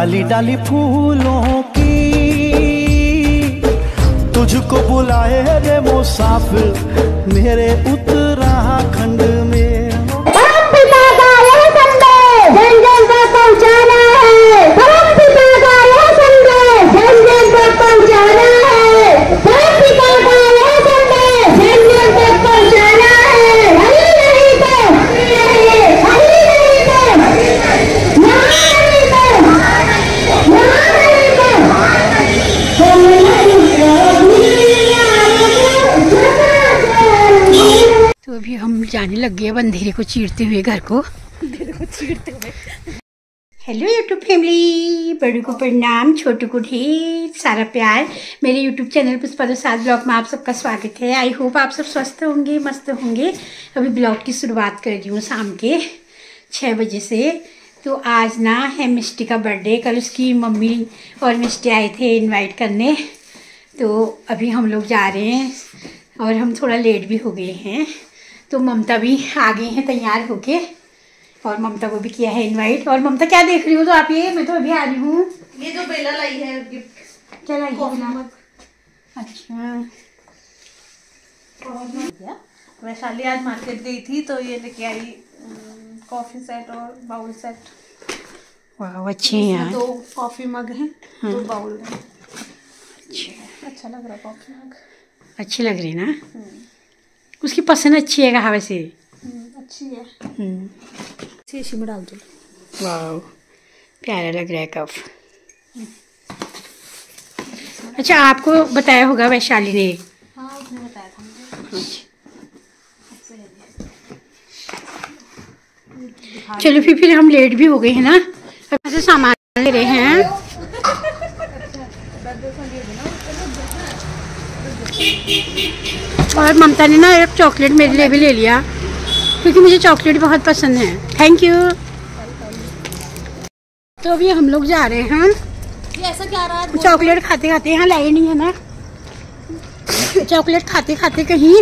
डाली डाली फूलों की तुझको बुलाए रे मुसाफिर मेरे उत्तराखंड में। तो अभी हम जाने लग गए अंधेरे को चीरते हुए घर को। हेलो यूट्यूब फैमिली, बड़ों को प्रणाम, छोटू को ढेर सारा प्यार। मेरे YouTube channel Pushpa Prasad blog में आप सबका स्वागत है। आई होप आप सब स्वस्थ होंगे, मस्त होंगे। अभी ब्लॉग की शुरुआत कर रही हूँ शाम के 6 बजे से। तो आज ना है मिष्टी का बर्थडे। कल उसकी मम्मी और मिष्टी आए थे इनवाइट करने। तो अभी हम लोग जा रहे हैं और हम थोड़ा लेट भी हो गए हैं। तो ममता भी आ गई हैं तैयार होके और ममता को भी किया है इनवाइट। और ममता क्या देख रही हो? तो आप ये, मैं तो अभी आ रही हूँ। ये जो बेला लाई है गिफ्ट। क्या लाई है? अच्छा, वैशाली आज मार्केट गई थी तो ये लेके आई कॉफी सेट और बाउल सेट। वाह, अच्छे हैं यार। 2 कॉफी मग हैं, 2 बाउल हैं। अच्छा लग रहा कॉफी मग, अच्छी लग रही ना। उसकी पसंद अच्छी है कहा वैसे। अच्छी है। शीशी में डाल दो। वाह, प्यारा लग रहा है कप। अच्छा, आपको बताया होगा वैशाली ने। हाँ, उसने बताया था मुझे। चलो फिर हम लेट भी हो गए हैं ना। अब से सामान ले रहे हैं। और ममता ने ना एक चॉकलेट मेरे लिए भी ले लिया क्योंकि मुझे चॉकलेट बहुत पसंद है। Thank you. तो अभी हम लोग जा रहे हैं। ये ऐसा क्या रहा है? चॉकलेट खाते खाते, यहाँ लाइट नहीं है ना, चॉकलेट खाते खाते कहीं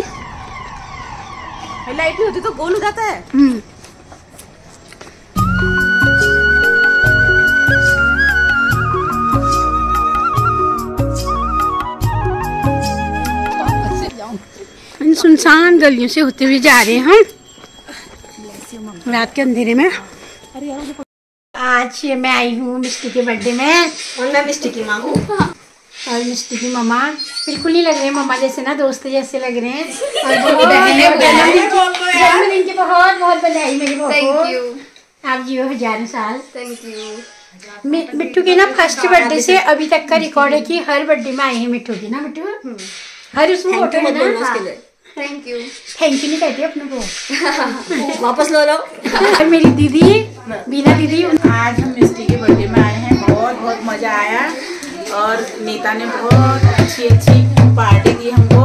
लाइट नहीं होती तो गोल हो जाता है। सुनसान गलियों से होते हुए जा रहे हैं हम रात के अंधेरे में। आज मैं आई हूँ मिष्टी के बर्थडे में और मैं मिष्टी की माँ हूँ और मिष्टी की मम्मा बिल्कुल नहीं लग रहे मम्मा जैसे ना, दोस्त जैसे लग रहे हैं। और जन्मदिन की बहुत बहुत बधाई मेरी बहू को। आप जियो हजारों साल। Thank you. मिट्टू के ना फर्स्ट बर्थडे से अभी तक का रिकॉर्ड है कि हर बर्थडे में आई है मिट्टू की ना। मिट्टू हर उसमें फोटो है ना। थैंक यू नहीं कहती अपने को। वापस लो लो। और मेरी दीदी बीना दीदी, आज हम मिष्टी के बर्थडे में आए हैं। बहुत मजा आया और नीता ने बहुत अच्छी पार्टी दी हमको।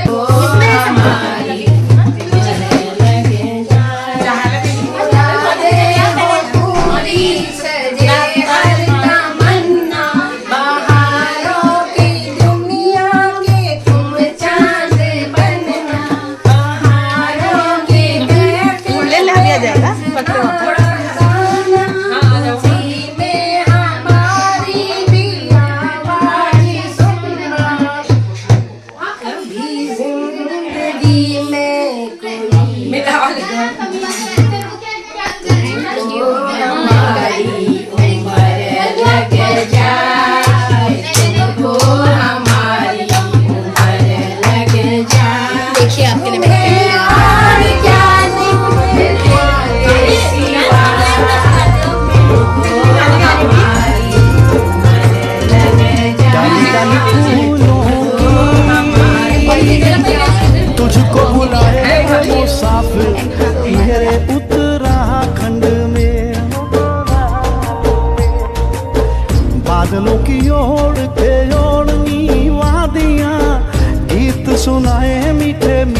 बादलों की ओर के ओढ़नी वादियां गीत सुनाए मीठे मीठे।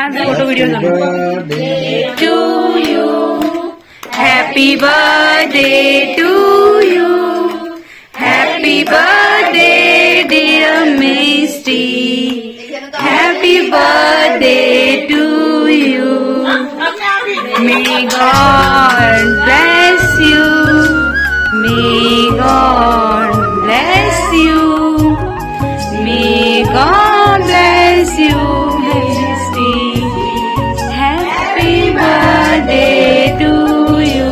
Photo video to you, happy birthday to you, happy birthday dear Misty, happy birthday to you, may God bless you, may God bless you, may God bless you, Misty. Happy birthday to you.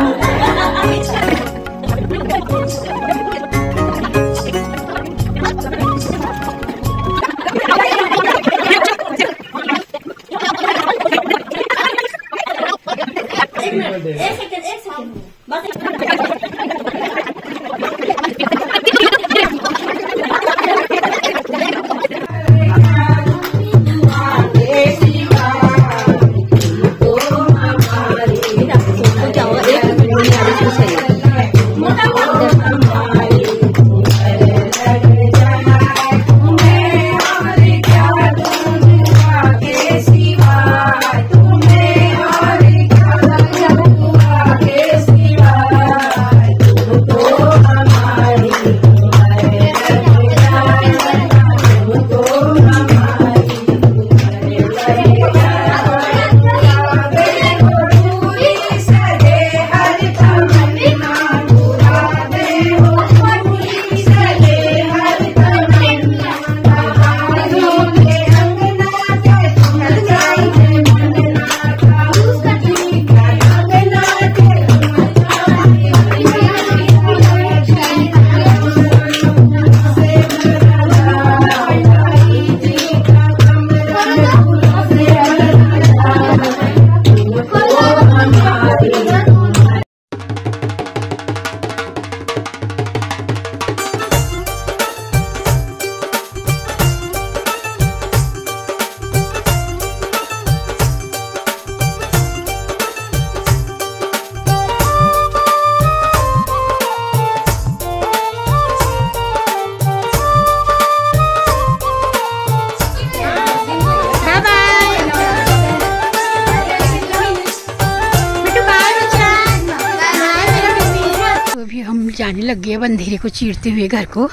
जाने लग गए अब अंधेरे को चीरते हुए घर को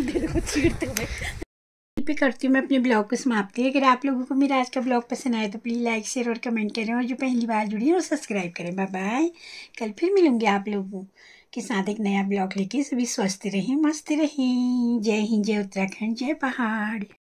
पे करती हूँ मैं अपने ब्लॉग को समाप्ति। अगर आप लोगों को मेरा आज का ब्लॉग पसंद आए तो प्लीज़ लाइक शेयर और कमेंट करें, और जो पहली बार जुड़ी है वो सब्सक्राइब करें। बाय बाय, कल फिर मिलूंगी आप लोगों के साथ एक नया ब्लॉग लेके। सभी स्वस्थ रहें, मस्त रहें। जय हिंद, जय उत्तराखंड, जय पहाड़।